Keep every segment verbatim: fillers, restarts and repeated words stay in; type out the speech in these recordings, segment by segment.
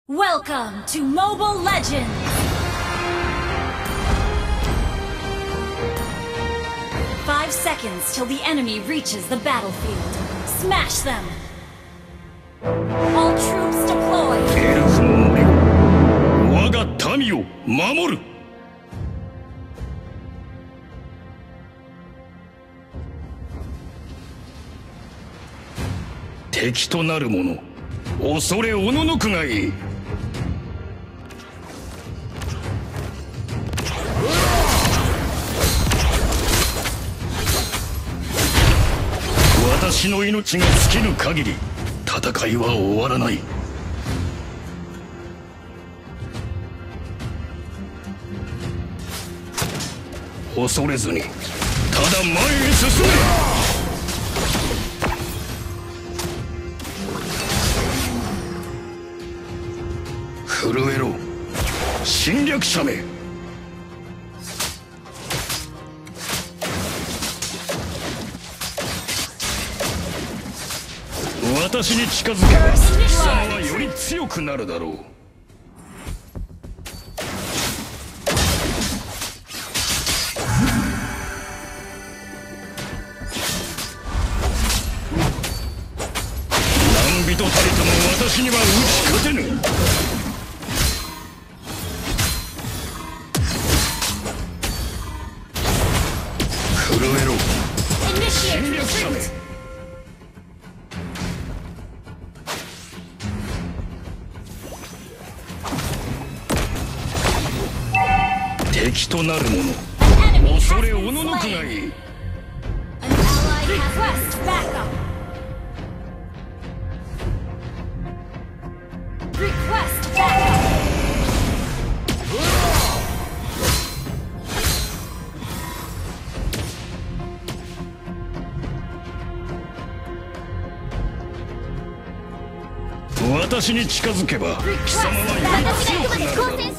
Welcome to Mobile Legends! Five seconds till the enemy reaches the battlefield. Smash them! All troops deploy! エルフの森を我が民を守る。敵となる者恐れおののくがいい。私の命が尽きる限り戦いは終わらない。恐れずにただ前へ進め。震えろ侵略者め。私に近づけば貴様はより強くなるだろう。何人たりとも私には打ち勝てぬ。震えろ侵略者め。敵となる者恐れおののくがいい。私に近づけば貴様はより強くなるだろう。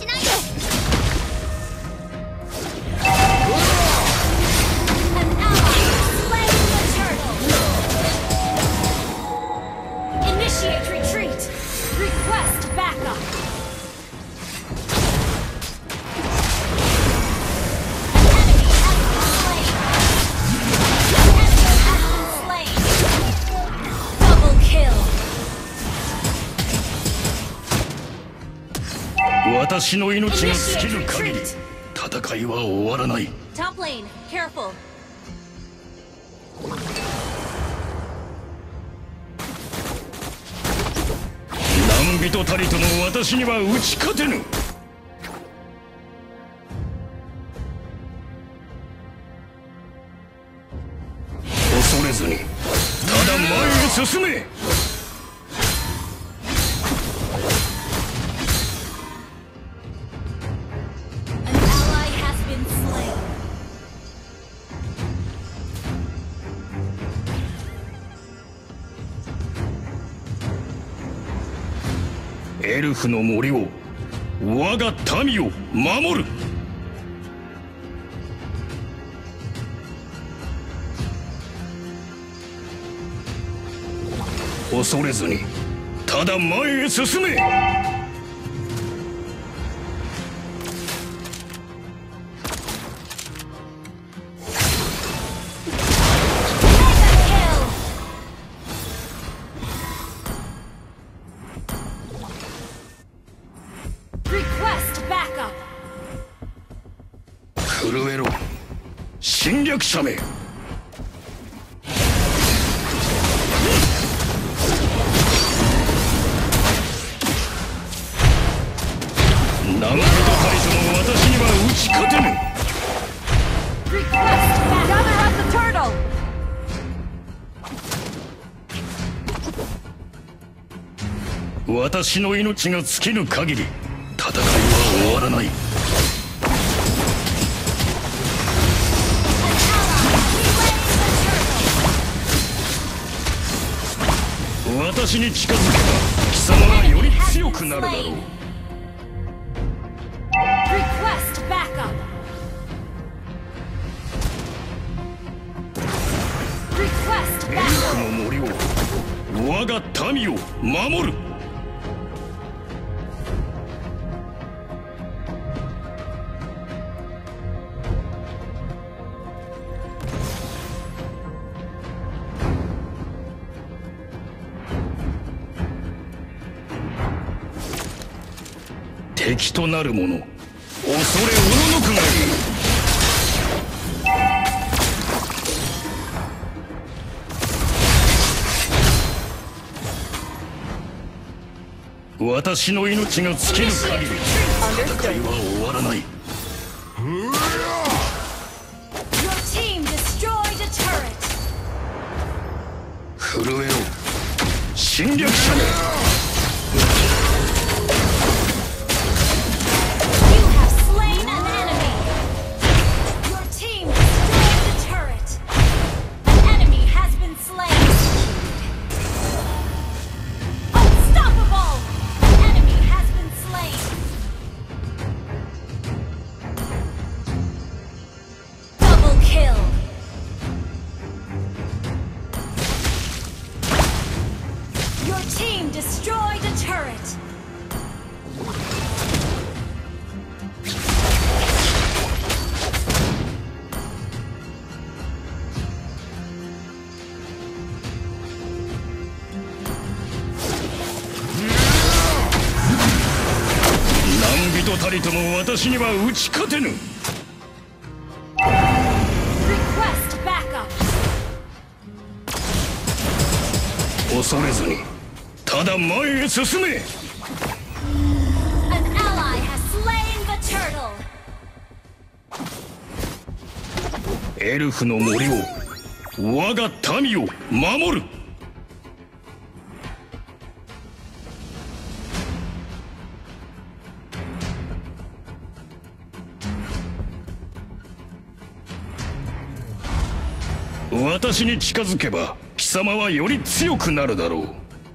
私の命が尽きる限り戦いは終わらない。 Top lane, careful. 何人たりとも私には打ち勝てぬ。恐れずにただ前へ進め。エルフの森を我が民を守る。恐れずにただ前へ進め。震えろ侵略者め。何人たりとも私には打ち勝てぬ。私の命が尽きる限り戦いは終わらない。私に近づけば貴様はより強くなるだろう。エルフの森を我が民を守る。 敵となる者、恐れおののくがいい。私の命が尽きる限り戦いは終わらない。震えろ侵略者め。人たりとも私には打ち勝てぬ。恐れずにただ前へ進め。エルフの森を我が民を守る。私に近づけば貴様はより強くなるだろう。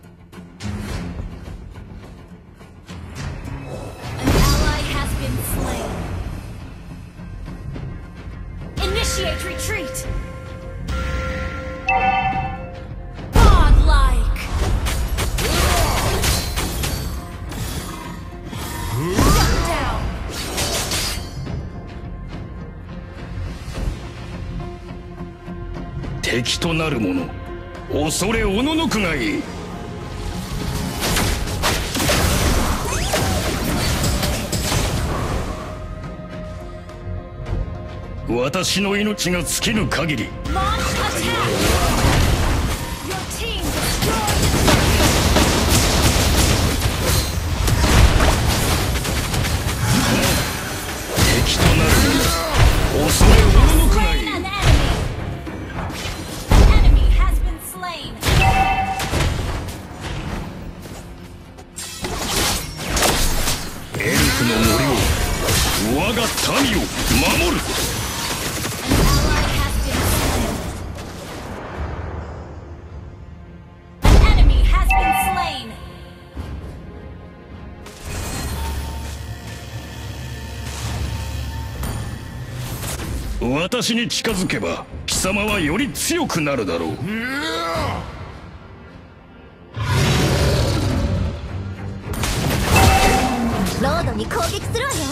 敵となる者、恐れおののくがいい。私の命が尽きる限り戦いは終わらない。敵となる者、恐れおののくがいい。エルフの森を我が民を守る。私に近づけば貴様はより強くなるだろう。 ロードに攻撃するわよ。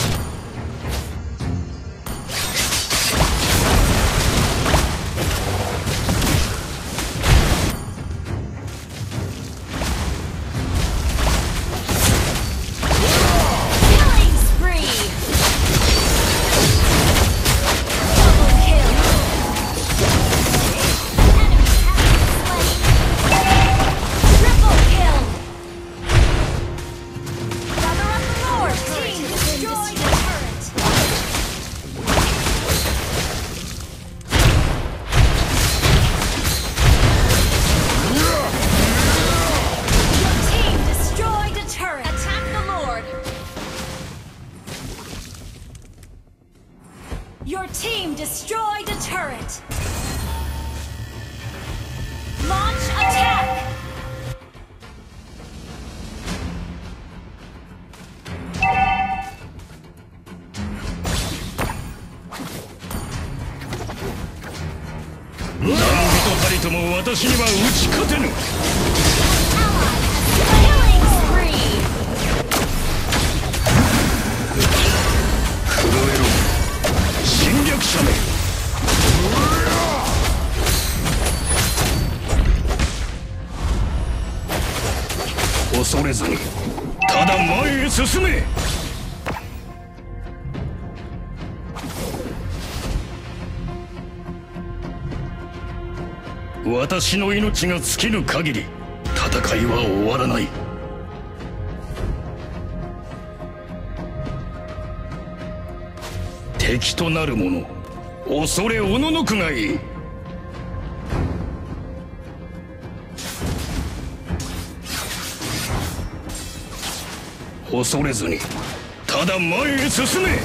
Your team destroyed a turret. Launch attack. 何人たりとも私には打ち勝てぬ。恐れずにただ前へ進め。 私の命が尽きぬ限り戦いは終わらない。敵となる者、恐れおののくがいい。恐れずにただ前へ進め。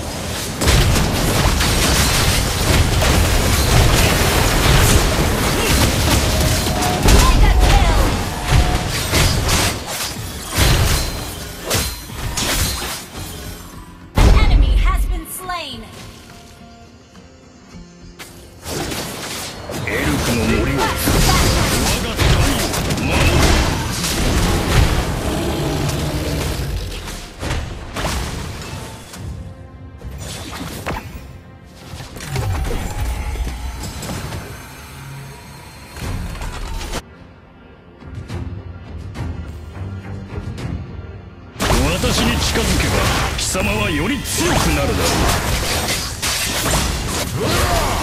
私に近づけば貴様はより強くなるだろう。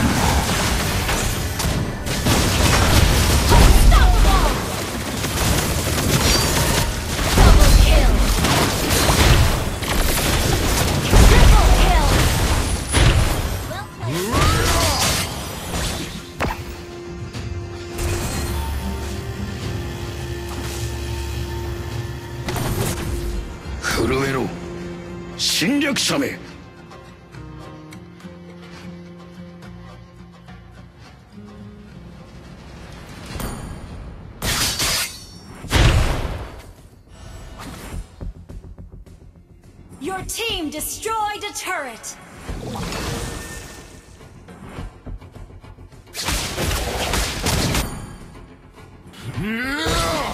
震えろ侵略者め。 Your team destroyed a turret. Yeah!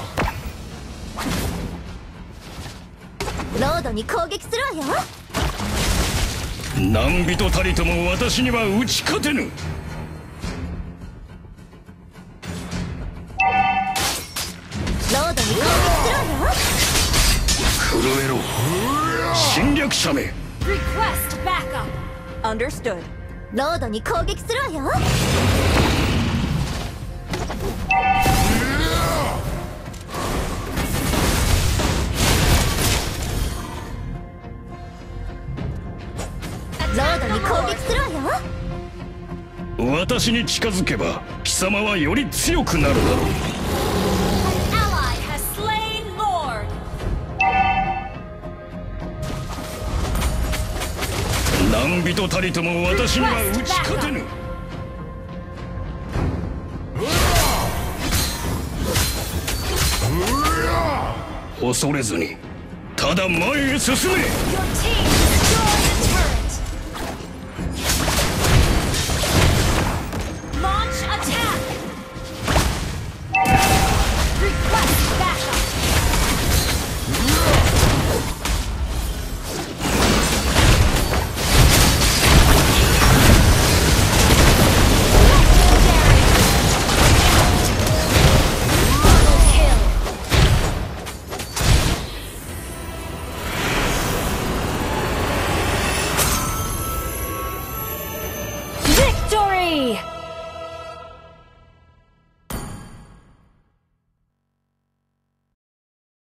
ロードに攻撃するわよ。 何人たりとも私には打ち勝てぬ。 ロードに攻撃するわよ。 震えろ侵略者め。 Request backup. Understood. ロードに攻撃するわよ。ロードに攻撃するわよ。 私に近づけば貴様はより強くなるだろう。 Ally has slain Lord. 何人たりとも私には打ち勝てぬ。恐れずにただ前へ進め。 Your team